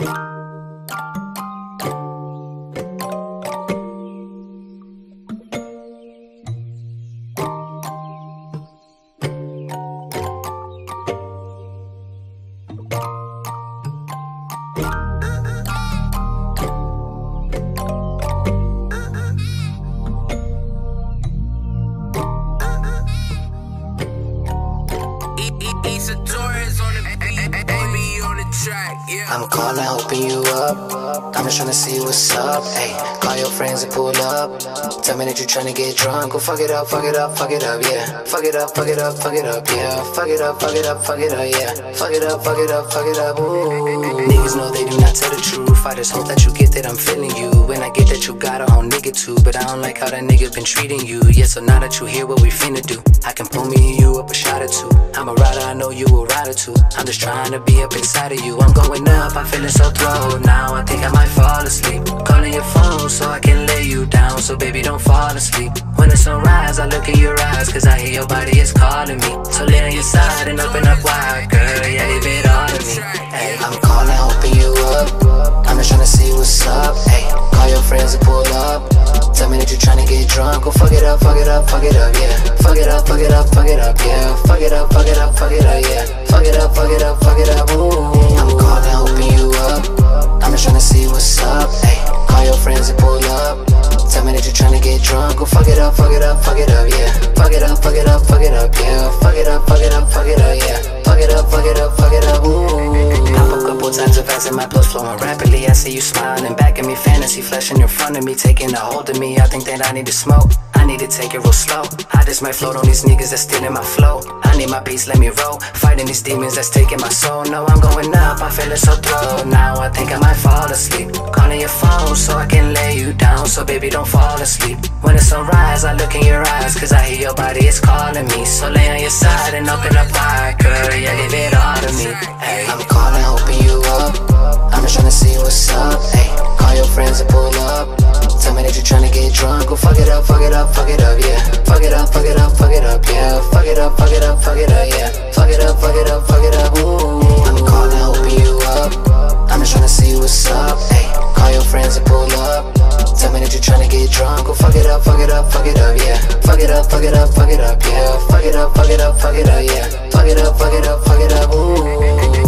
I'm calling, hoping you up. I'm just tryna see what's up. Hey, call your friends and pull up. Tell me that you tryna get drunk. Go fuck it up, fuck it up, fuck it up, yeah. Fuck it up, fuck it up, fuck it up, yeah. Fuck it up, fuck it up, fuck it up, yeah. Fuck it up, fuck it up, fuck it up, ooh. Niggas know they do not tell the truth. I just hope that you get that I'm feeling you. And I get that you got a whole nigga too. But I don't like how that nigga been treating you. Yeah, so now that you hear what we finna do, I can pull me and you up a shot or two. I'm a rider, I know you a rider too. I'm just trying to be up inside of you. I'm going up, I'm feeling so thrilled. Now I think I might fall asleep. Calling your phone so I can lay you down. So baby, don't fall asleep. When the sunrise, I look in your eyes, cause I hear your body is calling me. So lay on your side and open up wide, girl, yeah, leave it all to me. Ay, I'm calling, hoping you up. I'm just tryna see what's up. Ay, call your friends and pull up. Tell me that you tryna get drunk. Go fuck it up, fuck it up, fuck it up, yeah. Fuck it up, fuck it up, fuck it up, yeah. Fuck it up, fuck it up, fuck it up, yeah. Fuck it up, fuck it up, fuck it up, ooh. I'm calling, hoping you up. I'm just tryna see what's up. Ay, call your friends and pull up. Tell me that you tryna get drunk. Go fuck it up, fuck it up, fuck it up, yeah. Fuck it up, fuck it up, fuck it up, yeah. Fuck it up, fuck it up, fuck it up, yeah. Fuck it up, fuck it up, fuck it up, ooh. Pop a couple times of fast and my blood's flowing rapidly. I see you smiling back at me, fantasy flashing in front of me, taking a hold of me. I think that I need to smoke. I need to take it real slow. I just might float on these niggas that's stealing my flow. I need my peace, let me roll. Fighting these demons that's taking my soul. No, I'm going up, I'm feeling so thrilled. Now I think I might fall asleep. Calling your phone so I can lay you down. So baby, don't fall asleep. When the sunrise, I look in your eyes, cause I hear your body is calling me. So lay on your side and open up wide, girl, yeah, leave it all to me. Ay, I'm calling, hoping you up. I'm just tryna see what's up. Ay, call your friends and pull up. Tell me that you tryna get drunk. Go fuck it up, fuck it up, fuck it up, yeah. Fuck it up, fuck it up, fuck it up, yeah. Fuck it up, fuck it up, fuck it up, yeah. Fuck it up, fuck it up, fuck it up, ooh. I'm calling, hoping you up. I'm just tryna see what's up. Ay, call your friends and pull up. Tell me that you tryna get drunk. Go fuck it up, fuck it up, fuck it up, yeah. Fuck it up, fuck it up, fuck it up, yeah. Fuck it up, fuck it up, fuck it up, yeah. Fuck it up, fuck it up, fuck it up, ooh.